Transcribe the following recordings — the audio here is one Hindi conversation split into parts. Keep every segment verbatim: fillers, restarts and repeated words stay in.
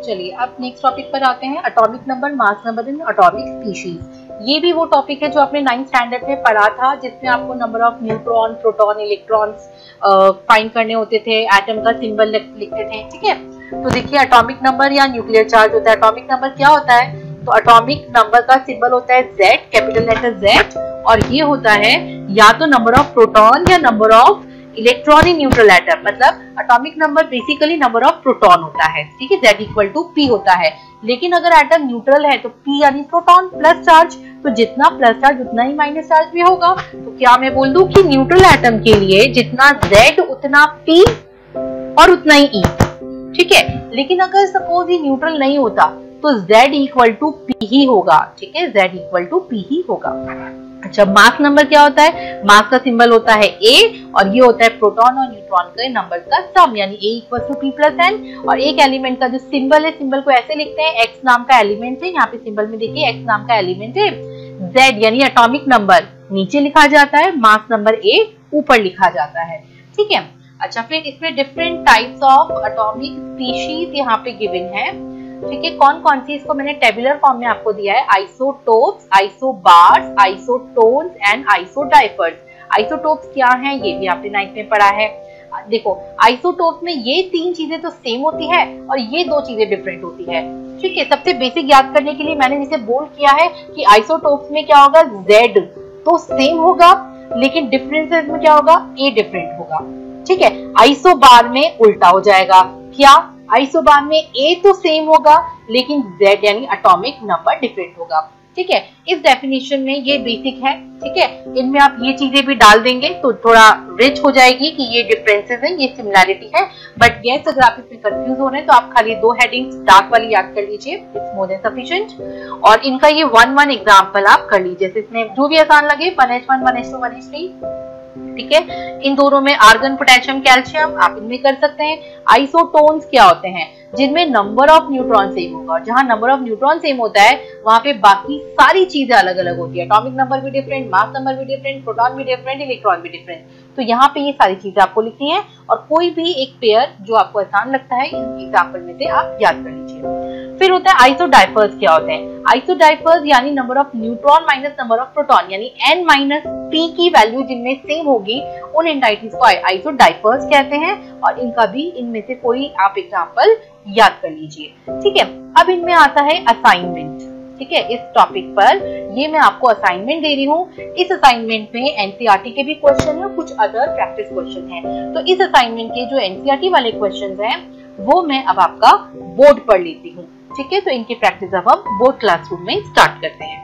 चलिए अब नेक्स्ट टॉपिक पर आते हैं, atomic number, mass number and atomic species. ये भी वो टॉपिक है जो आपने नाइन्थ स्टैंडर्ड में पढ़ा था, जिसमें आपको number of neutron, proton, electrons find करने होते थे, एटम का सिंबल लिखते थे। ठीक है, तो देखिए एटॉमिक नंबर या न्यूक्लियर चार्ज होता है। एटॉमिक नंबर क्या होता है? तो एटॉमिक नंबर का सिंबल होता है Z, कैपिटल लेटर Z, और ये होता है या तो नंबर ऑफ प्रोटॉन या number of electron in neutral atom. मतलब atomic number basically number of proton होता है। ठीक है, Z इक्वल टू P होता है। लेकिन अगर एटम न्यूट्रल है तो P यानी प्रोटॉन प्लस चार्ज, तो जितना प्लस चार्ज उतना ही माइनस चार्ज भी होगा। तो क्या मैं बोल दूं कि न्यूट्रल एटम के लिए जितना Z उतना P और उतना ही E। ठीक है, लेकिन अगर सपोज ये न्यूट्रल नहीं होता तो Z इक्वल टू P ही होगा। ठीक है, Z इक्वल टू P ही होगा। अच्छा, मास नंबर क्या होता है? मास का सिंबल होता है A, और ये होता है प्रोटॉन और न्यूट्रॉन के नंबर का सम, यानी A equal to P plus N। और एक एलिमेंट का जो सिंबल है, सिंबल को ऐसे लिखते हैं, X नाम का एलिमेंट है, यहाँ पे सिंबल में देखिए X नाम का एलिमेंट है, Z यानी एटॉमिक नंबर नीचे लिखा जाता है, मास नंबर A ऊपर लिखा जाता है। ठीक है, अच्छा फिर इसमें different types of atomic species यहाँ पे गिवन है। ठीक है, कौन कौन सी, इसको मैंने टेबुलर फॉर्म में आपको दिया है, isotopes, isobars, isotones and isodiaphers. Isotopes क्या हैं ये भी आपने नाइन्थ में पढ़ा है। देखो आइसोटोप्स में ये तीन चीजें तो सेम होती है और ये दो चीजें डिफरेंट होती है। ठीक है, सबसे बेसिक याद करने के लिए मैंने जिसे बोल्ड किया है कि आइसोटोप्स में क्या होगा, Z तो सेम होगा, लेकिन डिफरेंसेस में क्या होगा, A डिफरेंट होगा। ठीक है, आइसोबार में उल्टा हो जाएगा। क्या? आइसोबार में A तो सेम होगा लेकिन Z यानी एटॉमिक नंबर डिफरेंट होगा। ठीक है, इस डेफिनेशन में ये बेसिक है। ठीक है, इनमें आप ये चीजें भी डाल देंगे तो थोड़ा रिच हो जाएगी कि ये डिफरेंसेस हैं, ये सिमिलैरिटी है। बट यस, अगर आप इसमें कंफ्यूज हो रहे हैं तो आप खाली दो हेडिंग्स डार्क वाली याद कर लीजिए, इट्स मोर देन सफिशिएंट। और इनका ये वन वन एग्जांपल आप कर लीजिए, इसमें जो भी आसान लगे, one H one, one H two, one H three. ठीक है, इन दोनों में आर्गन, पोटेशियम, कैल्शियम आप इनमें कर सकते हैं। आइसोटोन्स क्या होते हैं? जिनमें नंबर ऑफ न्यूट्रॉन सेम होगा। जहां नंबर ऑफ न्यूट्रॉन सेम होता है वहां पे बाकी सारी चीजें अलग अलग होती है। एटॉमिक नंबर भी डिफरेंट, मास नंबर भी डिफरेंट, प्रोटॉन भी डिफरेंट, इलेक्ट्रॉन भी डिफरेंट। तो यहाँ पे ये सारी चीजें आपको लिखनी है और कोई भी एक पेयर जो आपको आसान लगता है इन एग्जाम्पल में से आप याद कर लीजिए। फिर होता है आइसोडाइफर्स। क्या होते हैं आइसोडाइफर्स? यानी number of neutron minus number of proton, यानी N माइनस P की वैल्यू जिनमें सेम होगी उन एंटाइटीज को आइसोडाइफर्स कहते हैं। और इनका भी इनमें से कोई आप एग्जांपल याद कर लीजिए। ठीक है, अब इनमें आता है असाइनमेंट। ठीक है, इस टॉपिक पर ये मैं आपको असाइनमेंट दे रही हूँ। इस असाइनमेंट में एनसीईआरटी के भी क्वेश्चन है, कुछ अदर प्रैक्टिस क्वेश्चन है। तो इस असाइनमेंट के जो एनसीईआरटी वाले क्वेश्चन हैं वो मैं अब आपका बोर्ड पर लेती हूँ। ठीक है, तो इनकी प्रैक्टिस अब हम बोर्ड क्लासरूम में स्टार्ट करते हैं।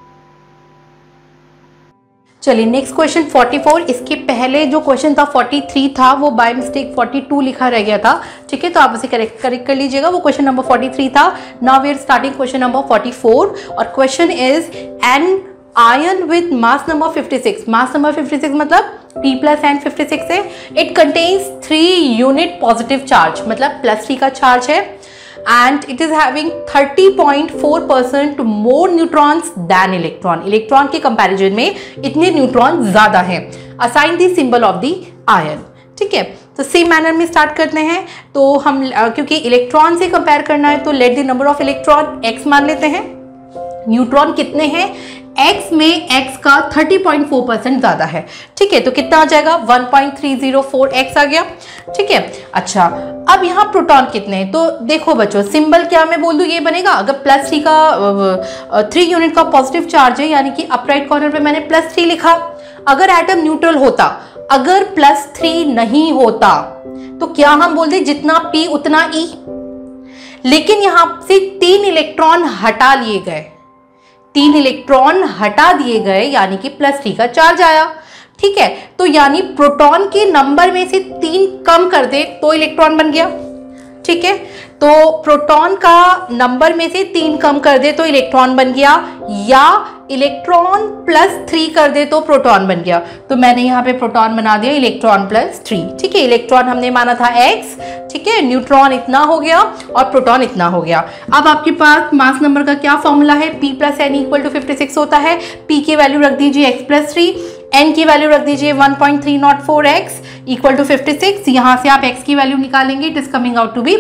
चलिए नेक्स्ट क्वेश्चन चौवालीस। इसके पहले जो क्वेश्चन था तैंतालीस था, वो बाय मिस्टेक बयालीस लिखा रह गया था। ठीक है, तो आप उसे करेक्ट करेक्ट कर लीजिएगा। वो क्वेश्चन नंबर तैंतालीस था। Now we are starting question number चौवालीस और question is an ion with mass number छप्पन। मास नंबर छप्पन मतलब P प्लस एन छप्पन है। It contains three unit positive charge, मतलब प्लस थ्री का चार्ज है, and it is having thirty point four percent more neutrons than electron. Electron के कंपैरिजन में इतने न्यूट्रॉन ज्यादा हैं। Assign the symbol of the ion. ठीक है, तो सेम मैनर में स्टार्ट करते हैं। तो हम क्योंकि इलेक्ट्रॉन से कंपेयर करना है तो let the number of electron x मान लेते हैं। न्यूट्रॉन कितने हैं? x में x का तीस पॉइंट चार परसेंट ज्यादा है। ठीक है, तो कितना आ जाएगा, एक पॉइंट तीन ज़ीरो चार एक्स आ गया। ठीक है, अच्छा अब यहाँ प्रोटॉन कितने हैं? तो देखो बच्चों, सिंबल क्या मैं बोल दूं ये बनेगा। अगर प्लस थ्री का थ्री यूनिट का पॉजिटिव चार्ज है, यानी कि अपराइट कॉर्नर पे मैंने प्लस थ्री लिखा। अगर एटम न्यूट्रल होता, अगर प्लस थ्री नहीं होता तो क्या हम बोल दे जितना P उतना E। लेकिन यहाँ से तीन इलेक्ट्रॉन हटा लिए गए, तीन इलेक्ट्रॉन हटा दिए गए, यानी कि प्लस थ्री का चार्ज आया। ठीक है, तो यानी प्रोटॉन के नंबर में से तीन कम कर दे तो इलेक्ट्रॉन बन गया। ठीक है, तो प्रोटॉन का नंबर में से तीन कम कर दे तो इलेक्ट्रॉन बन गया, या इलेक्ट्रॉन प्लस थ्री कर दे तो प्रोटॉन बन गया। तो मैंने यहाँ पे प्रोटॉन बना दिया इलेक्ट्रॉन प्लस थ्री। ठीक है, इलेक्ट्रॉन हमने माना था x। ठीक है, न्यूट्रॉन इतना हो गया और प्रोटॉन इतना हो गया। अब आपके पास मास नंबर का क्या फॉर्मूला है? P plus N equal to fifty six होता है। P की वैल्यू रख दीजिए x प्लस थ्री, n की वैल्यू रख दीजिए one point three zero four x equal to fifty six. यहाँ से आप x की वैल्यू निकालेंगे, it is coming out to be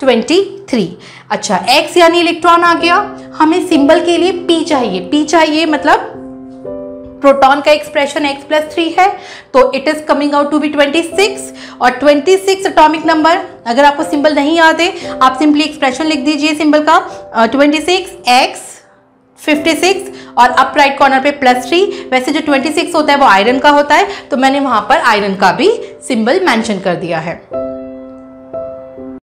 twenty three. अच्छा, X यानी इलेक्ट्रॉन आ गया, हमें सिंबल के लिए P चाहिए। P चाहिए मतलब प्रोटॉन का एक्सप्रेशन X प्लस थ्री है, तो it is coming out to be twenty six. और ट्वेंटी सिक्स एटॉमिक नंबर, अगर आपको सिंबल नहीं याद है आप सिंपली एक्सप्रेशन लिख दीजिए सिंबल का, twenty six x fifty six और अप राइट कॉर्नर पे प्लस थ्री। वैसे जो ट्वेंटी सिक्स होता है वो आयरन का होता है, तो मैंने वहां पर आयरन का भी सिंबल मेंशन कर दिया है।